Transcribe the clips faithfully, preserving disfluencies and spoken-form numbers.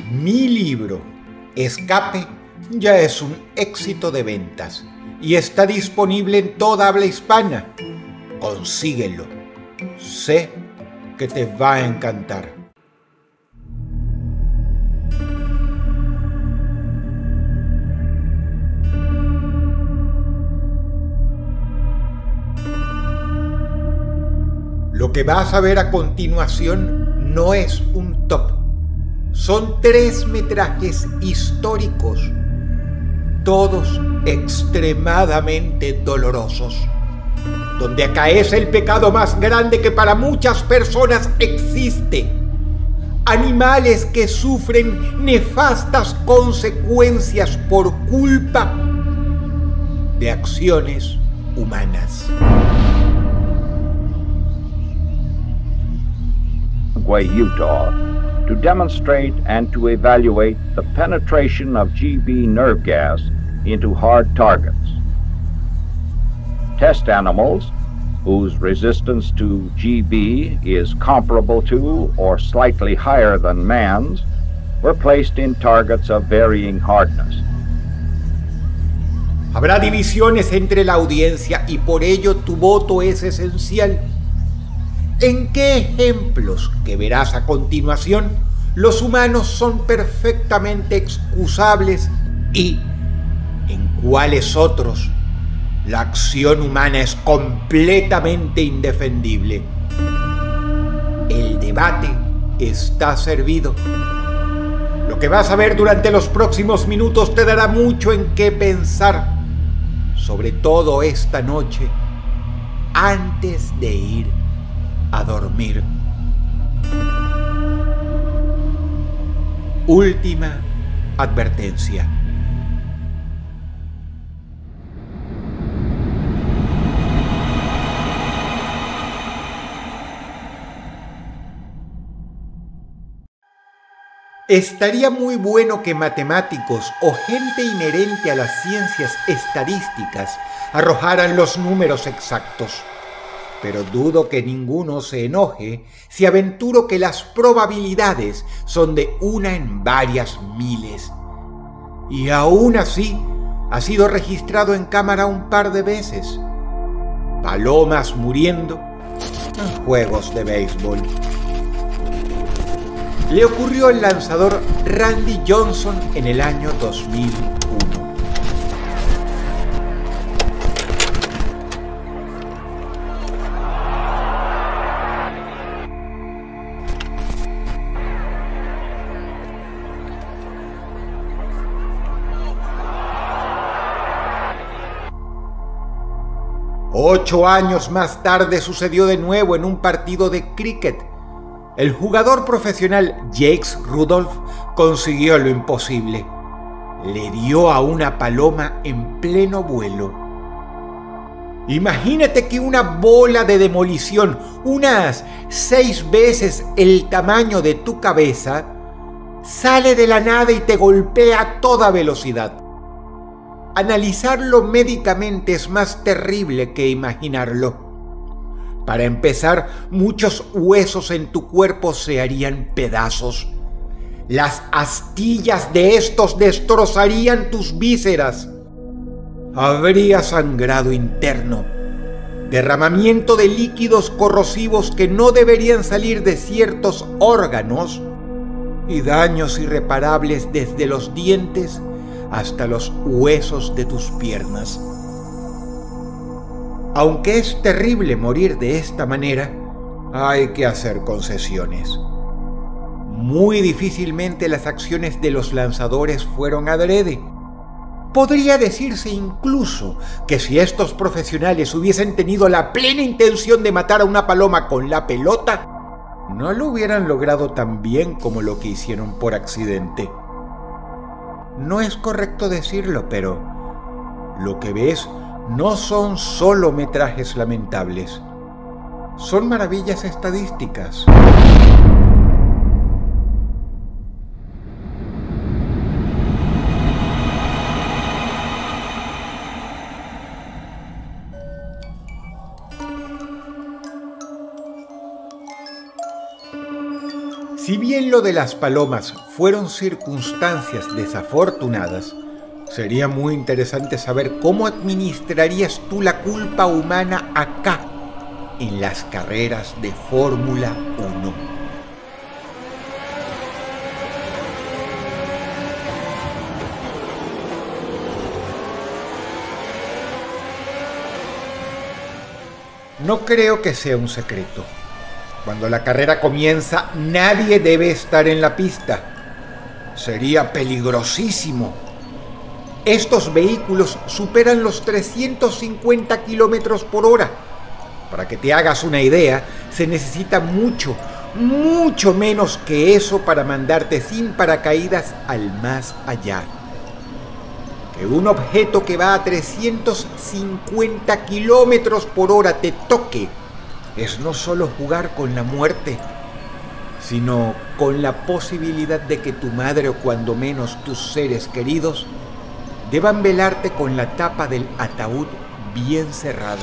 Mi libro, Escape, ya es un éxito de ventas y está disponible en toda habla hispana. Consíguelo. Sé que te va a encantar. Lo que vas a ver a continuación no es un top. Son tres metrajes históricos, todos extremadamente dolorosos, donde acaece el pecado más grande que para muchas personas existe. Animales que sufren nefastas consecuencias por culpa de acciones humanas. Utah, to demonstrate and to evaluate the penetration of G B nerve gas into hard targets. Test animals whose resistance to G B is comparable to or slightly higher than man's were placed in targets of varying hardness. Habrá divisiones entre la audiencia y por ello tu voto es esencial. ¿En qué ejemplos que verás a continuación los humanos son perfectamente excusables y en cuáles otros la acción humana es completamente indefendible? El debate está servido. Lo que vas a ver durante los próximos minutos te dará mucho en qué pensar, sobre todo esta noche, antes de ir a dormir. Última advertencia. Estaría muy bueno que matemáticos o gente inherente a las ciencias estadísticas arrojaran los números exactos. Pero dudo que ninguno se enoje si aventuro que las probabilidades son de una en varias miles. Y aún así, ha sido registrado en cámara un par de veces. Palomas muriendo en juegos de béisbol. Le ocurrió al lanzador Randy Johnson en el año dos mil uno. Ocho años más tarde sucedió de nuevo en un partido de cricket. El jugador profesional Jake Rudolph consiguió lo imposible. Le dio a una paloma en pleno vuelo. Imagínate que una bola de demolición, unas seis veces el tamaño de tu cabeza, sale de la nada y te golpea a toda velocidad. Analizarlo médicamente es más terrible que imaginarlo. Para empezar, muchos huesos en tu cuerpo se harían pedazos. Las astillas de estos destrozarían tus vísceras. Habría sangrado interno, derramamiento de líquidos corrosivos que no deberían salir de ciertos órganos y daños irreparables desde los dientes hasta los huesos de tus piernas. Aunque es terrible morir de esta manera, hay que hacer concesiones. Muy difícilmente las acciones de los lanzadores fueron adrede. Podría decirse incluso que si estos profesionales hubiesen tenido la plena intención de matar a una paloma con la pelota, no lo hubieran logrado tan bien como lo que hicieron por accidente. No es correcto decirlo, pero lo que ves no son solo metrajes lamentables, son maravillas estadísticas. Si bien lo de las palomas fueron circunstancias desafortunadas, sería muy interesante saber cómo administrarías tú la culpa humana acá, en las carreras de Fórmula uno. No creo que sea un secreto. Cuando la carrera comienza, nadie debe estar en la pista. Sería peligrosísimo. Estos vehículos superan los trescientos cincuenta kilómetros por hora. Para que te hagas una idea, se necesita mucho, mucho menos que eso para mandarte sin paracaídas al más allá. Que un objeto que va a trescientos cincuenta kilómetros por hora te toque es no solo jugar con la muerte, sino con la posibilidad de que tu madre o cuando menos tus seres queridos deban velarte con la tapa del ataúd bien cerrada.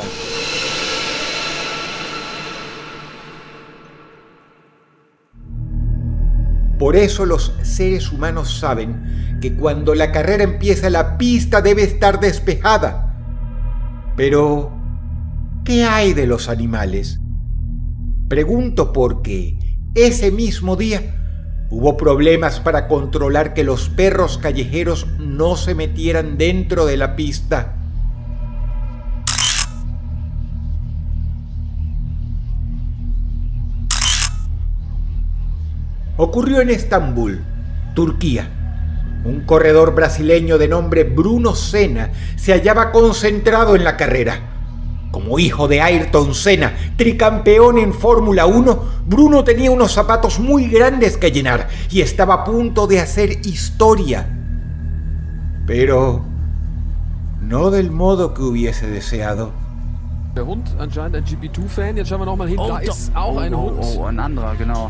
Por eso los seres humanos saben que cuando la carrera empieza la pista debe estar despejada. Pero, ¿qué hay de los animales? Pregunto porque ese mismo día hubo problemas para controlar que los perros callejeros no se metieran dentro de la pista. Ocurrió en Estambul, Turquía. Un corredor brasileño de nombre Bruno Senna se hallaba concentrado en la carrera. Como hijo de Ayrton Senna, tricampeón en Fórmula uno, Bruno tenía unos zapatos muy grandes que llenar y estaba a punto de hacer historia. Pero no del modo que hubiese deseado. Der Hund, anscheinend ein G P zwei Fan. Jetzt schauen wir noch mal hin. Oh, da ist auch oh, ein oh, Hund. Oh, ein anderer, genau.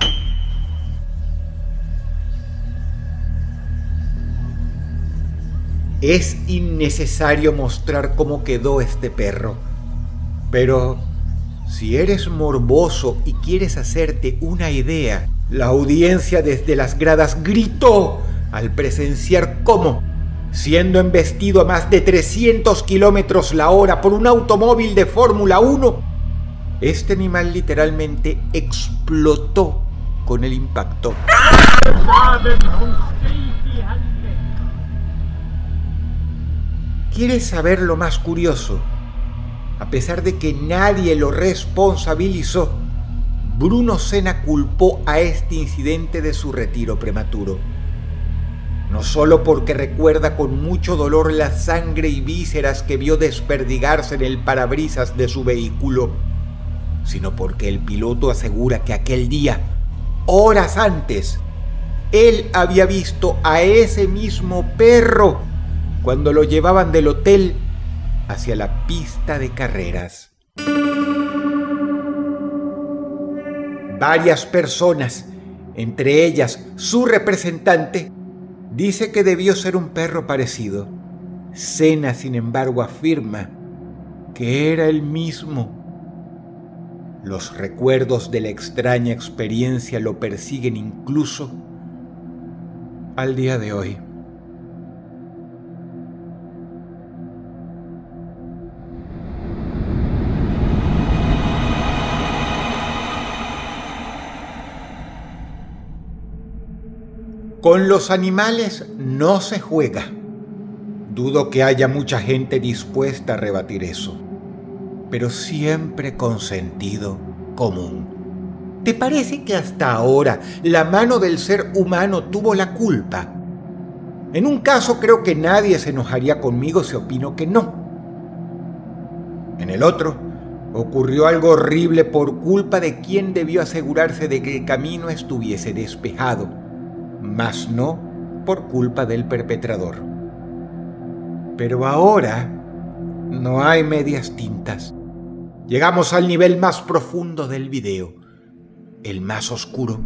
Es innecesario mostrar cómo quedó este perro. Pero si eres morboso y quieres hacerte una idea, la audiencia desde las gradas gritó al presenciar cómo, siendo embestido a más de trescientos kilómetros la hora por un automóvil de Fórmula uno, este animal literalmente explotó con el impacto. ¿Quieres saber lo más curioso? A pesar de que nadie lo responsabilizó, Bruno Senna culpó a este incidente de su retiro prematuro. No solo porque recuerda con mucho dolor la sangre y vísceras que vio desperdigarse en el parabrisas de su vehículo, sino porque el piloto asegura que aquel día, horas antes, él había visto a ese mismo perro cuando lo llevaban del hotel hacia la pista de carreras. Varias personas, entre ellas su representante, dice que debió ser un perro parecido. Senna, sin embargo, afirma que era el mismo. Los recuerdos de la extraña experiencia lo persiguen incluso al día de hoy. Con los animales no se juega. Dudo que haya mucha gente dispuesta a rebatir eso, pero siempre con sentido común. ¿Te parece que hasta ahora la mano del ser humano tuvo la culpa? En un caso creo que nadie se enojaría conmigo si opino que no. En el otro, ocurrió algo horrible por culpa de quien debió asegurarse de que el camino estuviese despejado, mas no por culpa del perpetrador. Pero ahora no hay medias tintas. Llegamos al nivel más profundo del video, el más oscuro.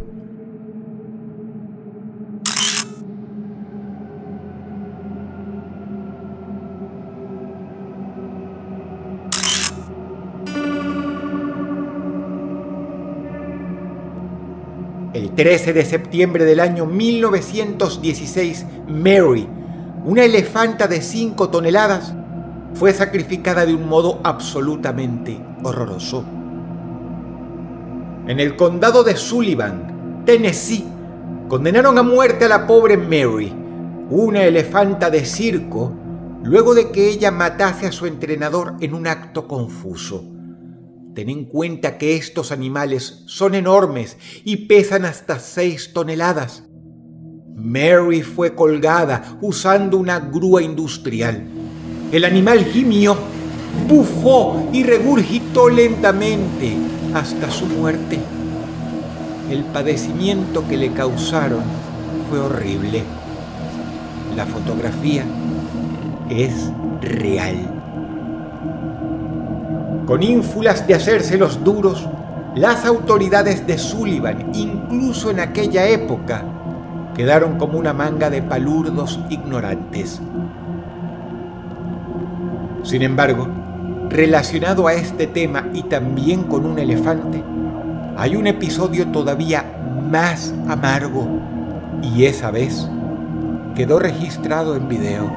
El El trece de septiembre del año mil novecientos dieciséis, Mary, una elefanta de cinco toneladas, fue sacrificada de un modo absolutamente horroroso. En el condado de Sullivan, Tennessee, condenaron a muerte a la pobre Mary, una elefanta de circo, luego de que ella matase a su entrenador en un acto confuso. Ten en cuenta que estos animales son enormes y pesan hasta seis toneladas. Mary fue colgada usando una grúa industrial. El animal gimió, bufó y regurgitó lentamente hasta su muerte. El padecimiento que le causaron fue horrible. La fotografía es real. Con ínfulas de hacerse los duros, las autoridades de Sullivan, incluso en aquella época, quedaron como una manga de palurdos ignorantes. Sin embargo, relacionado a este tema y también con un elefante, hay un episodio todavía más amargo, y esa vez quedó registrado en video.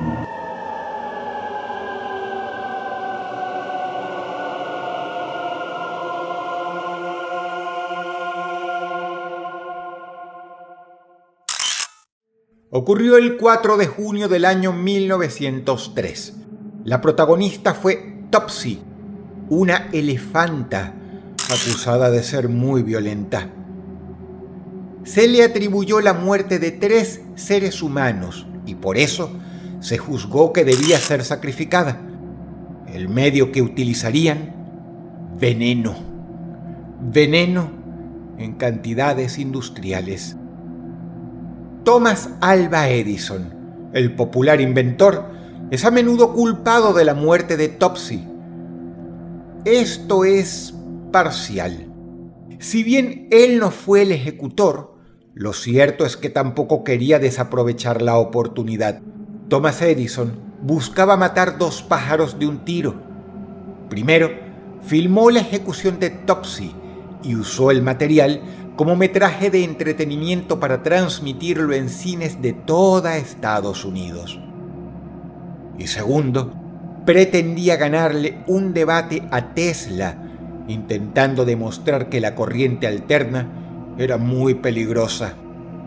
Ocurrió el cuatro de junio del año mil novecientos tres. La protagonista fue Topsy, una elefanta acusada de ser muy violenta. Se le atribuyó la muerte de tres seres humanos y por eso se juzgó que debía ser sacrificada. El medio que utilizarían: veneno. Veneno en cantidades industriales. Thomas Alva Edison, el popular inventor, es a menudo culpado de la muerte de Topsy. Esto es parcial. Si bien él no fue el ejecutor, lo cierto es que tampoco quería desaprovechar la oportunidad. Thomas Edison buscaba matar dos pájaros de un tiro. Primero, filmó la ejecución de Topsy y usó el material como metraje de entretenimiento para transmitirlo en cines de toda Estados Unidos. Y segundo, pretendía ganarle un debate a Tesla, intentando demostrar que la corriente alterna era muy peligrosa.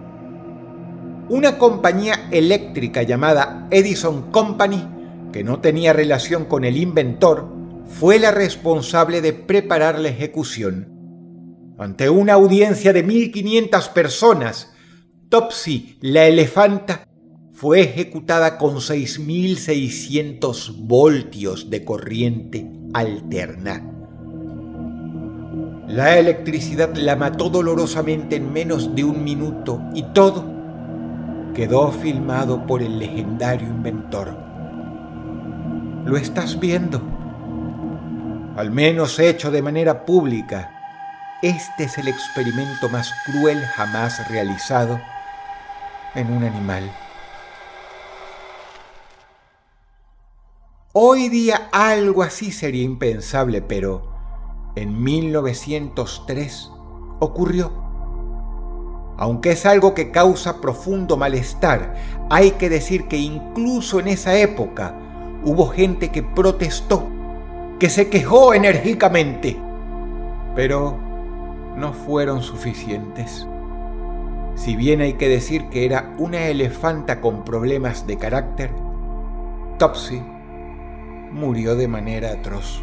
Una compañía eléctrica llamada Edison Company, que no tenía relación con el inventor, fue la responsable de preparar la ejecución. Ante una audiencia de mil quinientas personas, Topsy, la elefanta, fue ejecutada con seis mil seiscientos voltios de corriente alterna. La electricidad la mató dolorosamente en menos de un minuto y todo quedó filmado por el legendario inventor. ¿Lo estás viendo? Al menos hecho de manera pública. Este es el experimento más cruel jamás realizado en un animal. Hoy día algo así sería impensable, pero en mil novecientos tres ocurrió. Aunque es algo que causa profundo malestar, hay que decir que incluso en esa época hubo gente que protestó, que se quejó enérgicamente, pero no fueron suficientes. Si bien hay que decir que era una elefanta con problemas de carácter, Topsy murió de manera atroz.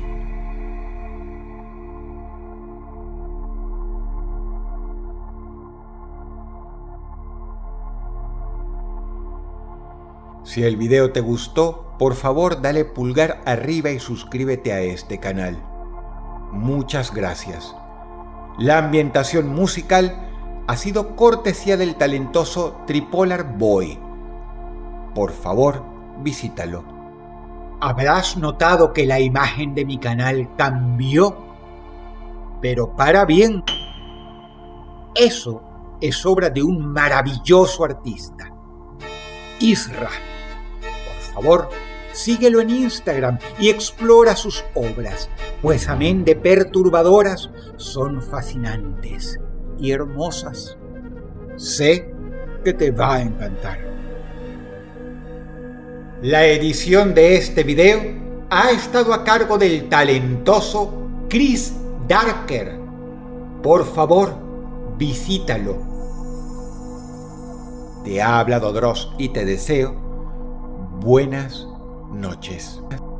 Si el video te gustó, por favor dale pulgar arriba y suscríbete a este canal. Muchas gracias. La ambientación musical ha sido cortesía del talentoso Tripolar Boy. Por favor, visítalo. Habrás notado que la imagen de mi canal cambió, pero para bien. Eso es obra de un maravilloso artista, Isra. Por favor, síguelo en Instagram y explora sus obras, pues amén de perturbadoras, son fascinantes y hermosas. Sé que te va a encantar. La edición de este video ha estado a cargo del talentoso Chris Darker. Por favor, visítalo. Te ha hablado Dross y te deseo buenas noches.